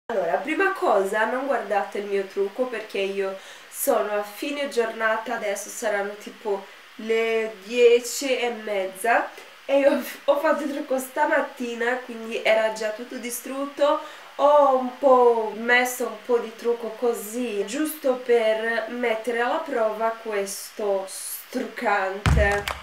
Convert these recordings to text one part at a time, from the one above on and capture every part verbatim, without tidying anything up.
Allora, prima cosa, non guardate il mio trucco perché io sono a fine giornata, adesso saranno tipo le dieci e mezza e io ho fatto il trucco stamattina, quindi era già tutto distrutto. Ho un po' messo un po' di trucco così, giusto per mettere alla prova questo struccante.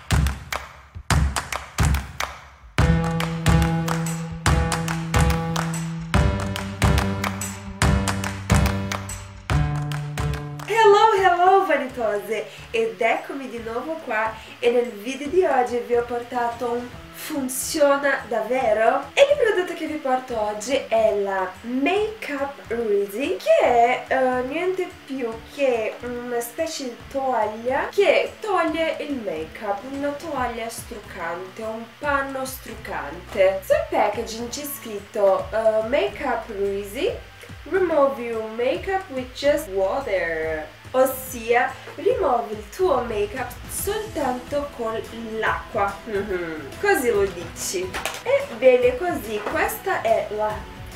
Vanitose, ed eccomi di nuovo qua e nel video di oggi vi ho portato un funziona davvero, e il prodotto che vi porto oggi è la Makeup Reezy, che è uh, niente più che una specie di toaglia che toglie il make-up, una toaglia struccante, un panno struccante. Sul packaging c'è scritto uh, Makeup Reezy, remove your makeup with just water. Ossia, rimuovi il tuo make-up soltanto con l'acqua. Mm-hmm. Così lo dici. E bene così, questa è la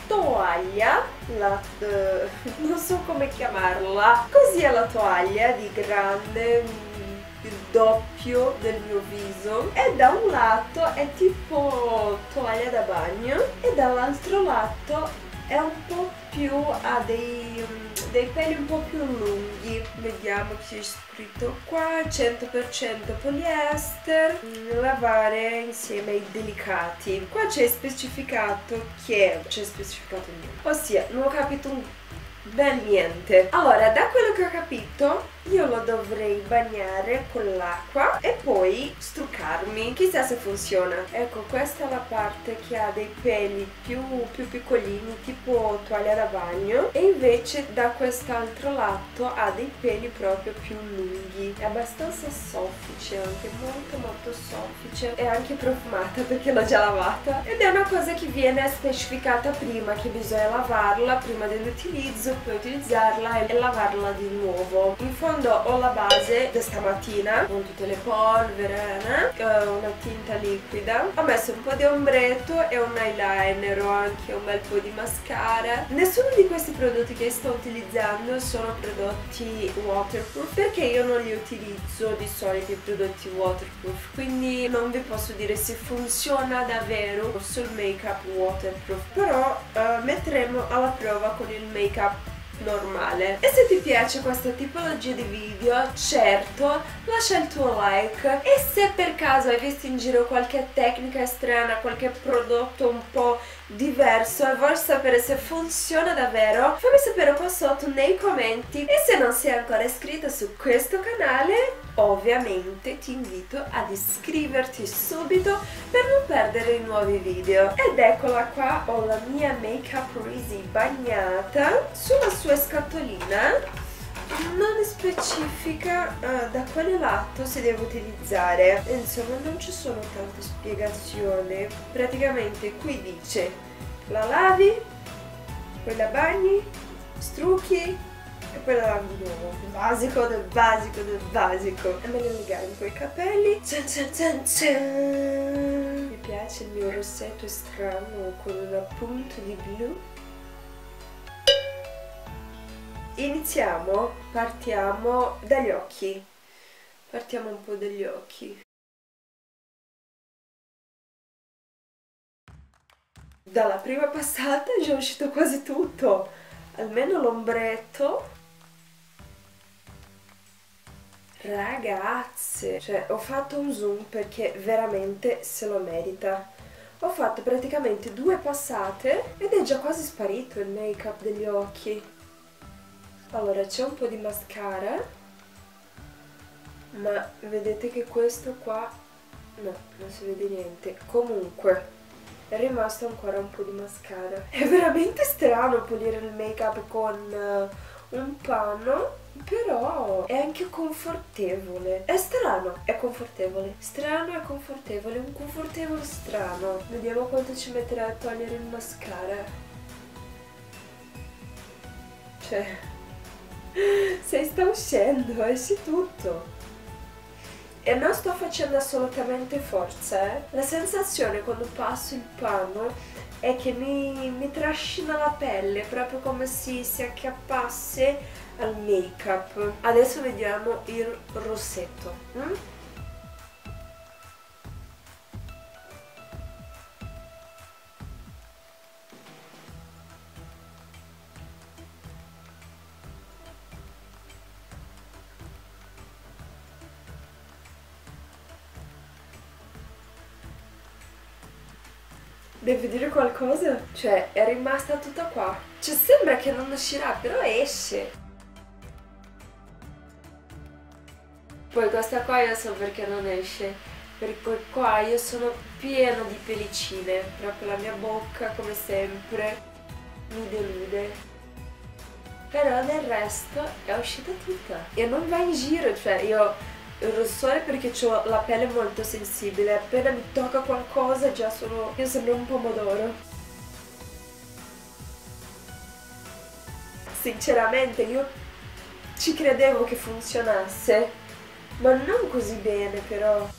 toaglia, la, uh, non so come chiamarla. Così è la toaglia di grande, il doppio del mio viso. E da un lato è tipo toaglia da bagno e dall'altro lato è un po' più, ha dei, dei peli un po' più lunghi. Vediamo che c'è scritto qua, cento per cento poliester, lavare insieme ai delicati. Qua c'è specificato che, c'è specificato niente, ossia non ho capito un bel niente. Allora, da quello che ho capito io lo dovrei bagnare con l'acqua e poi struccarmi. Chissà se funziona. Ecco, questa è la parte che ha dei peli più, più piccolini, tipo toaglia da bagno, e invece da quest'altro lato ha dei peli proprio più lunghi. È abbastanza soffice, anche molto molto soffice, e anche profumata perché l'ho già lavata, ed è una cosa che viene specificata prima, che bisogna lavarla prima dell'utilizzo, poi utilizzarla e lavarla di nuovo. In fondo ho la base da stamattina con tutte le polvere, eh? Una tinta liquida, ho messo un po' di ombretto e un eyeliner, ho anche un bel po' di mascara. Nessuno di questi prodotti che sto utilizzando sono prodotti waterproof, perché io non li utilizzo di solito i prodotti waterproof, quindi non vi posso dire se funziona davvero sul make up waterproof, però eh, metteremo alla prova con il make up normale. E se ti piace questa tipologia di video, certo, lascia il tuo like, e se per caso hai visto in giro qualche tecnica strana, qualche prodotto un po' diverso e vuoi sapere se funziona davvero, fammi sapere qua sotto nei commenti. E se non sei ancora iscritta su questo canale, ovviamente ti invito ad iscriverti subito per non perdere i nuovi video. Ed eccola qua, ho la mia Makeup Reezy bagnata. Sulla sua scatolina non specifica uh, da quale lato si deve utilizzare, insomma non ci sono tante spiegazioni. Praticamente qui dice la lavi, poi la bagni, strucchi e poi la lavi di nuovo. Il basico del basico del basico. E me ne legare un po' i capelli. Cian cian cian cian. Mi piace il mio rossetto strano con una punta di blu. Iniziamo, partiamo dagli occhi, partiamo un po' dagli occhi. Dalla prima passata è già uscito quasi tutto, almeno l'ombretto. Ragazze, cioè ho fatto un zoom perché veramente se lo merita. Ho fatto praticamente due passate ed è già quasi sparito il make-up degli occhi. Allora, c'è un po' di mascara, ma vedete che questo qua, no, non si vede niente. Comunque, è rimasto ancora un po' di mascara. È veramente strano pulire il make-up con uh, un panno, però è anche confortevole. È strano, è confortevole. Strano e confortevole, un confortevole strano. Vediamo quanto ci metterà a togliere il mascara. Cioè... se sta uscendo, esce tutto. E non sto facendo assolutamente forza, eh. La sensazione quando passo il panno è che mi, mi trascina la pelle, proprio come se si acchiappasse al make-up. Adesso vediamo il rossetto. Mm? Devi dire qualcosa? Cioè, è rimasta tutta qua. Cioè, sembra che non uscirà, però esce. Poi questa qua io so perché non esce. Perché qua io sono pieno di pellicine. Proprio la mia bocca, come sempre, mi delude. Però del resto è uscita tutta. E non va in giro, cioè io... Il rossore perché ho la pelle molto sensibile, appena mi tocca qualcosa già sono... io sembro un pomodoro. Sinceramente io ci credevo che funzionasse, ma non così bene però.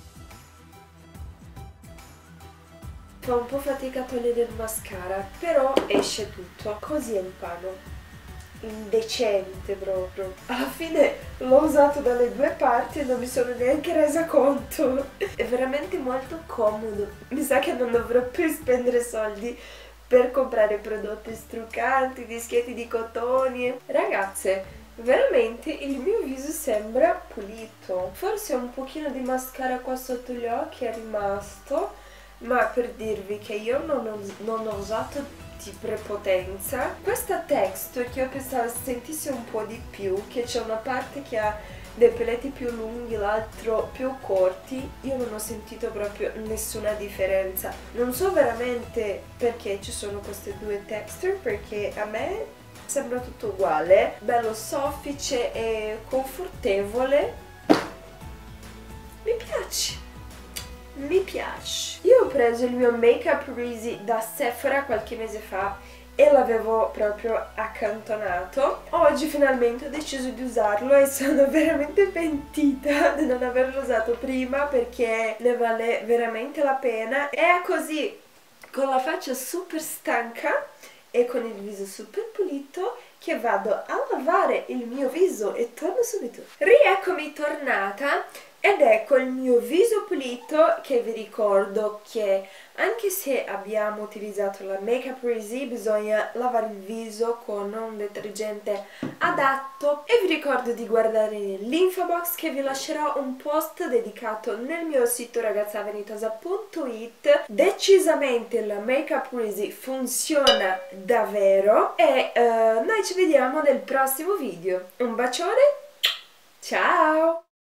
Fa un po' fatica a togliere il mascara, però esce tutto. Così è il pano. Indecente proprio. Alla fine l'ho usato dalle due parti e non mi sono neanche resa conto. È veramente molto comodo. Mi sa che non dovrò più spendere soldi per comprare prodotti struccanti, dischetti di cotoni. Ragazze, veramente il mio viso sembra pulito. Forse un pochino di mascara qua sotto gli occhi è rimasto, ma per dirvi che io non ho, non ho usato di prepotenza. Questa texture che io pensavo sentisse un po' di più, che c'è una parte che ha dei peletti più lunghi, l'altro più corti, io non ho sentito proprio nessuna differenza. Non so veramente perché ci sono queste due texture, perché a me sembra tutto uguale, bello soffice e confortevole. Mi piace. Mi piace. Io ho preso il mio Makeup Reezy da Sephora qualche mese fa e l'avevo proprio accantonato. Oggi finalmente ho deciso di usarlo e sono veramente pentita di non averlo usato prima perché ne vale veramente la pena. È così, con la faccia super stanca e con il viso super pulito, che vado a lavare il mio viso e torno subito. Rieccomi tornata. Ed ecco il mio viso pulito, che vi ricordo che anche se abbiamo utilizzato la Makeup Reezy bisogna lavare il viso con un detergente adatto. E vi ricordo di guardare nell'info box che vi lascerò un post dedicato nel mio sito ragazzavenitosa punto it. Decisamente la Makeup Reezy funziona davvero e uh, noi ci vediamo nel prossimo video. Un bacione, ciao!